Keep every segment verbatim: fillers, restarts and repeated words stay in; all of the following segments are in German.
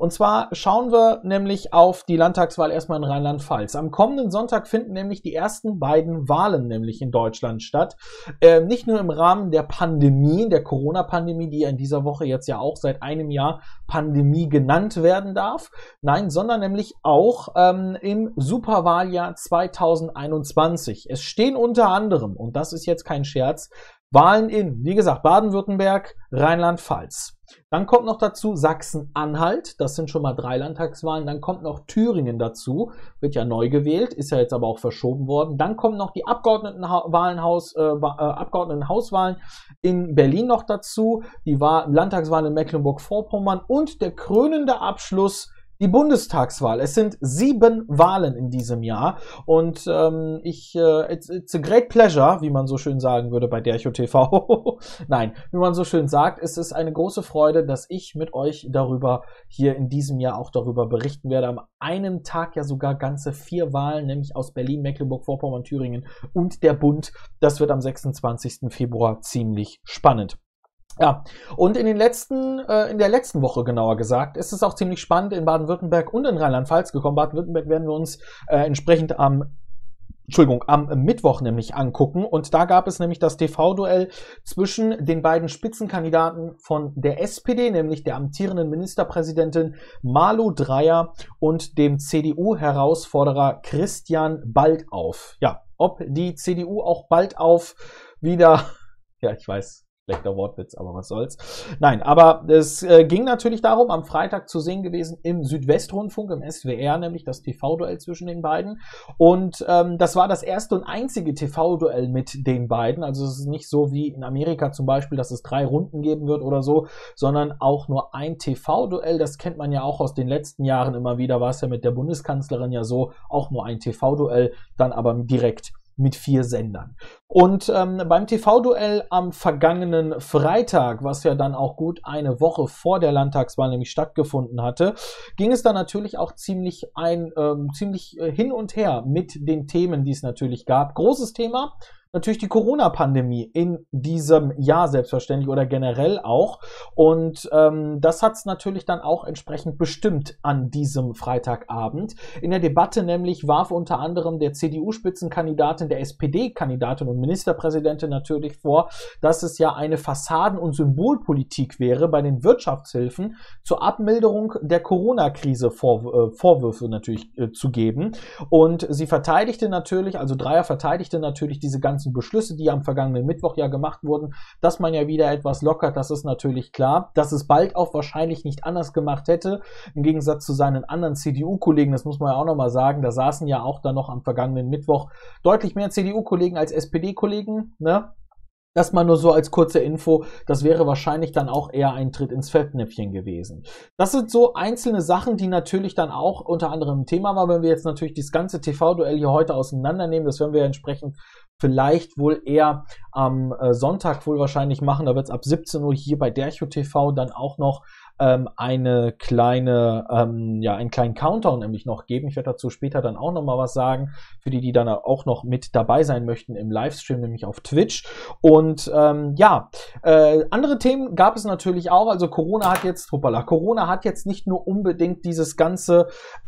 Und zwar schauen wir nämlich auf die Landtagswahl erstmal in Rheinland-Pfalz. Am kommenden Sonntag finden nämlich die ersten beiden Wahlen nämlich in Deutschland statt. Äh, nicht nur im Rahmen der Pandemie, der Corona-Pandemie, die ja in dieser Woche jetzt ja auch seit einem Jahr Pandemie genannt werden darf. Nein, sondern nämlich auch ähm, im Superwahljahr zweitausendeinundzwanzig. Es stehen unter anderem, und das ist jetzt kein Scherz, Wahlen in, wie gesagt, Baden-Württemberg, Rheinland-Pfalz. Dann kommt noch dazu Sachsen-Anhalt, das sind schon mal drei Landtagswahlen. Dann kommt noch Thüringen dazu, wird ja neu gewählt, ist ja jetzt aber auch verschoben worden. Dann kommen noch die Abgeordnetenwahlenhaus, äh, Abgeordnetenhauswahlen in Berlin noch dazu, die Landtagswahlen in Mecklenburg-Vorpommern und der krönende Abschluss, die Bundestagswahl. Es sind sieben Wahlen in diesem Jahr und ähm, ich, äh, it's, it's a great pleasure, wie man so schön sagen würde bei Dercho T V. Nein, wie man so schön sagt, es ist eine große Freude, dass ich mit euch darüber hier in diesem Jahr auch darüber berichten werde. Am einem Tag ja sogar ganze vier Wahlen, nämlich aus Berlin, Mecklenburg-Vorpommern, Thüringen und der Bund. Das wird am sechsundzwanzigsten Februar ziemlich spannend. Ja, und in den letzten, äh, in der letzten Woche genauer gesagt, ist es auch ziemlich spannend in Baden-Württemberg und in Rheinland-Pfalz gekommen. Baden-Württemberg werden wir uns äh, entsprechend am Entschuldigung, am Mittwoch nämlich angucken. Und da gab es nämlich das T V-Duell zwischen den beiden Spitzenkandidaten von der S P D, nämlich der amtierenden Ministerpräsidentin Malu Dreyer und dem C D U-Herausforderer Christian Baldauf. Ja, ob die C D U auch Baldauf wieder, ja, ich weiß, schlechter Wortwitz, aber was soll's. Nein, aber es äh, ging natürlich darum, am Freitag zu sehen gewesen im Südwestrundfunk, im S W R, nämlich das T V-Duell zwischen den beiden. Und ähm, das war das erste und einzige T V-Duell mit den beiden. Also es ist nicht so wie in Amerika zum Beispiel, dass es drei Runden geben wird oder so, sondern auch nur ein T V-Duell. Das kennt man ja auch aus den letzten Jahren immer wieder. War es ja mit der Bundeskanzlerin ja so, auch nur ein T V-Duell, dann aber direkt mit vier Sendern. Und ähm, beim T V-Duell am vergangenen Freitag, was ja dann auch gut eine Woche vor der Landtagswahl nämlich stattgefunden hatte, ging es dann natürlich auch ziemlich ein ähm, ziemlich äh, hin und her mit den Themen, die es natürlich gab. Großes Thema, natürlich die Corona-Pandemie in diesem Jahr selbstverständlich oder generell auch. Und ähm, das hat es natürlich dann auch entsprechend bestimmt an diesem Freitagabend. In der Debatte nämlich warf unter anderem der C D U-Spitzenkandidatin, der S P D-Kandidatin und Ministerpräsidentin natürlich vor, dass es ja eine Fassaden- und Symbolpolitik wäre, bei den Wirtschaftshilfen zur Abmilderung der Corona-Krise vor, äh, Vorwürfe natürlich äh, zu geben. Und sie verteidigte natürlich, also Dreyer verteidigte natürlich diese ganzen Beschlüsse, die am vergangenen Mittwoch ja gemacht wurden, dass man ja wieder etwas lockert, das ist natürlich klar, dass es bald auch wahrscheinlich nicht anders gemacht hätte, im Gegensatz zu seinen anderen C D U-Kollegen, das muss man ja auch nochmal sagen, da saßen ja auch dann noch am vergangenen Mittwoch deutlich mehr C D U-Kollegen als S P D-Kollegen, ne? Das mal nur so als kurze Info, das wäre wahrscheinlich dann auch eher ein Tritt ins Fettnäpfchen gewesen. Das sind so einzelne Sachen, die natürlich dann auch unter anderem ein Thema waren, wenn wir jetzt natürlich das ganze T V-Duell hier heute auseinandernehmen, das werden wir entsprechend vielleicht wohl eher am äh, Sonntag wohl wahrscheinlich machen, da wird es ab siebzehn Uhr hier bei Dercho T V dann auch noch ähm, eine kleine, ähm, ja, einen kleinen Countdown nämlich noch geben. Ich werde dazu später dann auch noch mal was sagen, für die, die dann auch noch mit dabei sein möchten im Livestream, nämlich auf Twitch. Und ähm, ja, äh, andere Themen gab es natürlich auch. Also Corona hat jetzt, hoppala, Corona hat jetzt nicht nur unbedingt dieses ganze,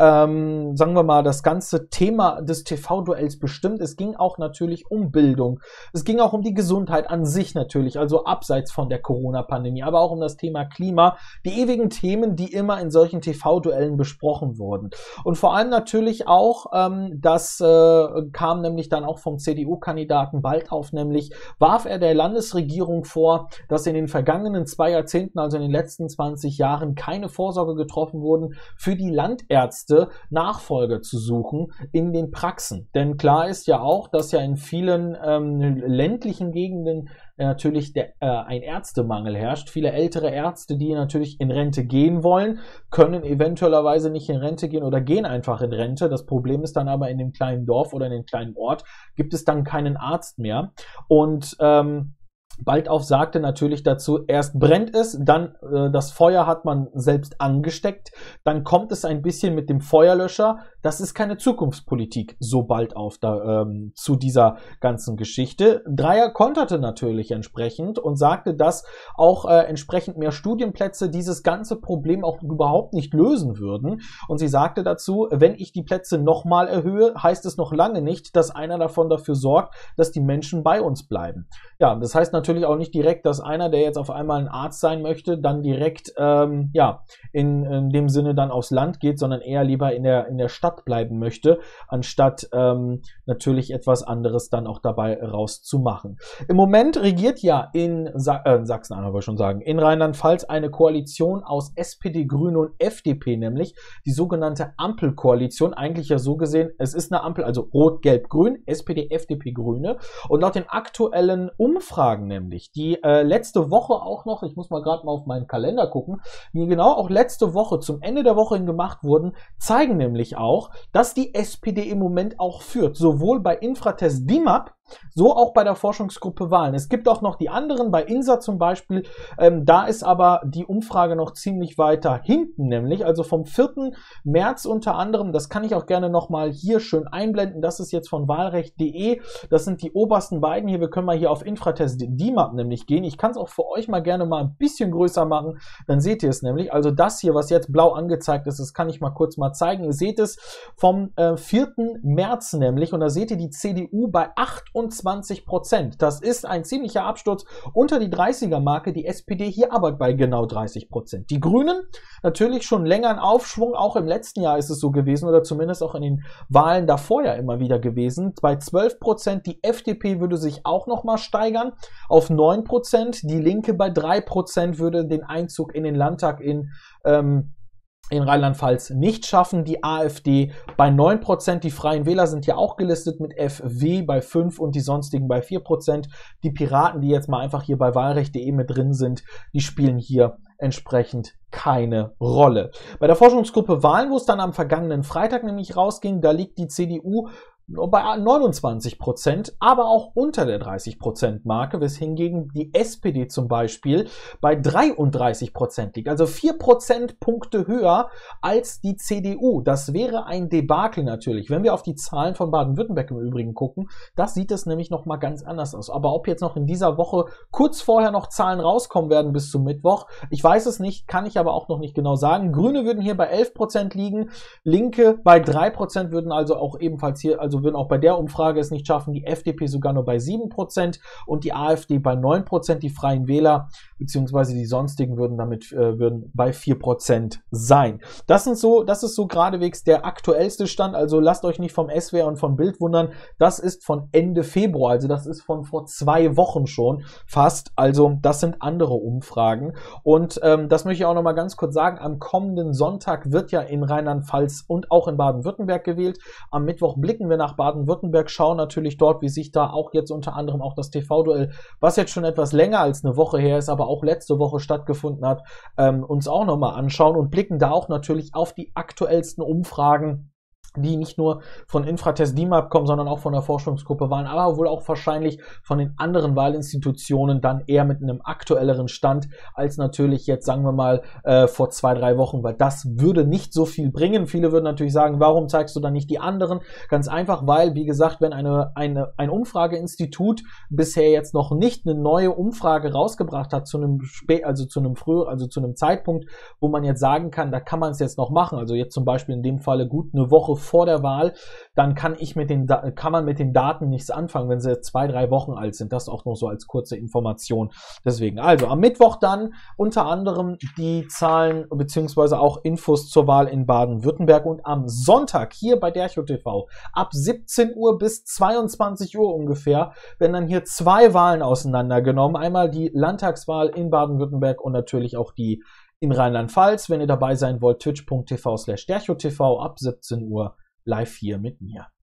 ähm, sagen wir mal, das ganze Thema des T V-Duells bestimmt. Es ging auch natürlich um Bildung. Es ging auch um die Gesundheit an sich natürlich, also abseits von der Corona-Pandemie, aber auch um das Thema Klima, die ewigen Themen, die immer in solchen T V-Duellen besprochen wurden. Und vor allem natürlich auch, ähm, das äh, kam nämlich dann auch vom C D U-Kandidaten Baldauf, nämlich warf er der Landesregierung vor, dass in den vergangenen zwei Jahrzehnten, also in den letzten zwanzig Jahren, keine Vorsorge getroffen wurden, für die Landärzte Nachfolger zu suchen in den Praxen. Denn klar ist ja auch, dass ja in vielen ähm, ländlichen Gegenden äh, natürlich der, äh, ein Ärztemangel herrscht. Viele ältere Ärzte, die natürlich in Rente gehen wollen, können eventuellerweise nicht in Rente gehen oder gehen einfach in Rente. Das Problem ist dann aber, in dem kleinen Dorf oder in dem kleinen Ort gibt es dann keinen Arzt mehr. Und ähm, Baldauf sagte natürlich dazu, erst brennt es, dann äh, das Feuer hat man selbst angesteckt, dann kommt es ein bisschen mit dem Feuerlöscher, das ist keine Zukunftspolitik so bald auf da, ähm, zu dieser ganzen Geschichte. Dreier konterte natürlich entsprechend und sagte, dass auch äh, entsprechend mehr Studienplätze dieses ganze Problem auch überhaupt nicht lösen würden. Und sie sagte dazu, wenn ich die Plätze nochmal erhöhe, heißt es noch lange nicht, dass einer davon dafür sorgt, dass die Menschen bei uns bleiben. Ja, das heißt natürlich auch nicht direkt, dass einer, der jetzt auf einmal ein Arzt sein möchte, dann direkt ähm, ja in, in dem Sinne dann aufs Land geht, sondern eher lieber in der in der Stadt bleiben möchte, anstatt ähm, natürlich etwas anderes dann auch dabei rauszumachen. Im Moment regiert ja in Sa äh, Sachsen, aber schon sagen, in Rheinland-Pfalz eine Koalition aus S P D, Grüne und F D P, nämlich die sogenannte Ampelkoalition. Eigentlich ja so gesehen, es ist eine Ampel, also Rot, Gelb, Grün, S P D, F D P, Grüne. Und laut den aktuellen Umfragen nämlich, die äh, letzte Woche auch noch, ich muss mal gerade mal auf meinen Kalender gucken, die genau auch letzte Woche zum Ende der Woche hin gemacht wurden, zeigen nämlich auch, dass die S P D im Moment auch führt, sowohl bei Infratest D I M A P, so auch bei der Forschungsgruppe Wahlen. Es gibt auch noch die anderen, bei INSA zum Beispiel, ähm, da ist aber die Umfrage noch ziemlich weiter hinten, nämlich, also vom vierten März unter anderem, das kann ich auch gerne nochmal hier schön einblenden, das ist jetzt von wahlrecht punkt de, das sind die obersten beiden hier, wir können mal hier auf Infratest D I M A P nämlich gehen, ich kann es auch für euch mal gerne mal ein bisschen größer machen, dann seht ihr es nämlich, also das hier, was jetzt blau angezeigt ist, das kann ich mal kurz mal zeigen, ihr seht es vom äh, vierten März nämlich, und da seht ihr die C D U bei achtundzwanzig Prozent. Das ist ein ziemlicher Absturz unter die dreißiger-Marke, die S P D hier aber bei genau dreißig Prozent. Die Grünen natürlich schon länger ein Aufschwung, auch im letzten Jahr ist es so gewesen oder zumindest auch in den Wahlen davor ja immer wieder gewesen. Bei zwölf Prozent, die F D P würde sich auch nochmal steigern auf neun Prozent, die Linke bei drei Prozent würde den Einzug in den Landtag in ähm, in Rheinland-Pfalz nicht schaffen, die AfD bei neun Prozent, die Freien Wähler sind ja auch gelistet mit F W bei fünf und die sonstigen bei vier Prozent. Die Piraten, die jetzt mal einfach hier bei wahlrecht punkt de mit drin sind, die spielen hier entsprechend keine Rolle. Bei der Forschungsgruppe Wahlen, wo es dann am vergangenen Freitag nämlich rausging, da liegt die C D U bei neunundzwanzig Prozent, aber auch unter der dreißig Prozent Marke, weswegen die S P D zum Beispiel bei dreiunddreißig Prozent liegt, also vier Prozentpunkte höher als die C D U. Das wäre ein Debakel natürlich. Wenn wir auf die Zahlen von Baden-Württemberg im Übrigen gucken, das sieht es nämlich nochmal ganz anders aus. Aber ob jetzt noch in dieser Woche kurz vorher noch Zahlen rauskommen werden bis zum Mittwoch, ich weiß es nicht, kann ich aber auch noch nicht genau sagen. Grüne würden hier bei elf Prozent liegen, Linke bei drei Prozent würden also auch ebenfalls hier, also würden auch bei der Umfrage es nicht schaffen, die F D P sogar nur bei sieben Prozent und die AfD bei neun Prozent, die Freien Wähler beziehungsweise die sonstigen würden damit äh, würden bei vier Prozent sein. Das sind so, das ist so geradewegs der aktuellste Stand, also lasst euch nicht vom S W R und von Bild wundern, das ist von Ende Februar, also das ist von vor zwei Wochen schon fast, also das sind andere Umfragen und ähm, das möchte ich auch noch mal ganz kurz sagen, am kommenden Sonntag wird ja in Rheinland-Pfalz und auch in Baden-Württemberg gewählt, am Mittwoch blicken wir nach nach Baden-Württemberg, schauen natürlich dort, wie sich da auch jetzt unter anderem auch das T V-Duell, was jetzt schon etwas länger als eine Woche her ist, aber auch letzte Woche stattgefunden hat, ähm, uns auch nochmal anschauen und blicken da auch natürlich auf die aktuellsten Umfragen, die nicht nur von Infratest D I M A P kommen, sondern auch von der Forschungsgruppe Wahlen, aber wohl auch wahrscheinlich von den anderen Wahlinstitutionen dann eher mit einem aktuelleren Stand als natürlich jetzt, sagen wir mal, äh, vor zwei, drei Wochen, weil das würde nicht so viel bringen. Viele würden natürlich sagen, warum zeigst du dann nicht die anderen? Ganz einfach, weil, wie gesagt, wenn eine, eine, ein Umfrageinstitut bisher jetzt noch nicht eine neue Umfrage rausgebracht hat, zu einem spät, also zu einem früher, also zu einem Zeitpunkt, wo man jetzt sagen kann, da kann man es jetzt noch machen, also jetzt zum Beispiel in dem Falle gut eine Woche vor der Wahl, dann kann ich mit den kann man mit den Daten nichts anfangen, wenn sie jetzt zwei, drei Wochen alt sind. Das auch nur so als kurze Information. Deswegen, also am Mittwoch dann unter anderem die Zahlen beziehungsweise auch Infos zur Wahl in Baden-Württemberg und am Sonntag hier bei Dercho T V ab siebzehn Uhr bis zweiundzwanzig Uhr ungefähr werden dann hier zwei Wahlen auseinandergenommen. Einmal die Landtagswahl in Baden-Württemberg und natürlich auch die in Rheinland-Pfalz. Wenn ihr dabei sein wollt, twitch punkt tv slash derchotv ab siebzehn Uhr live hier mit mir.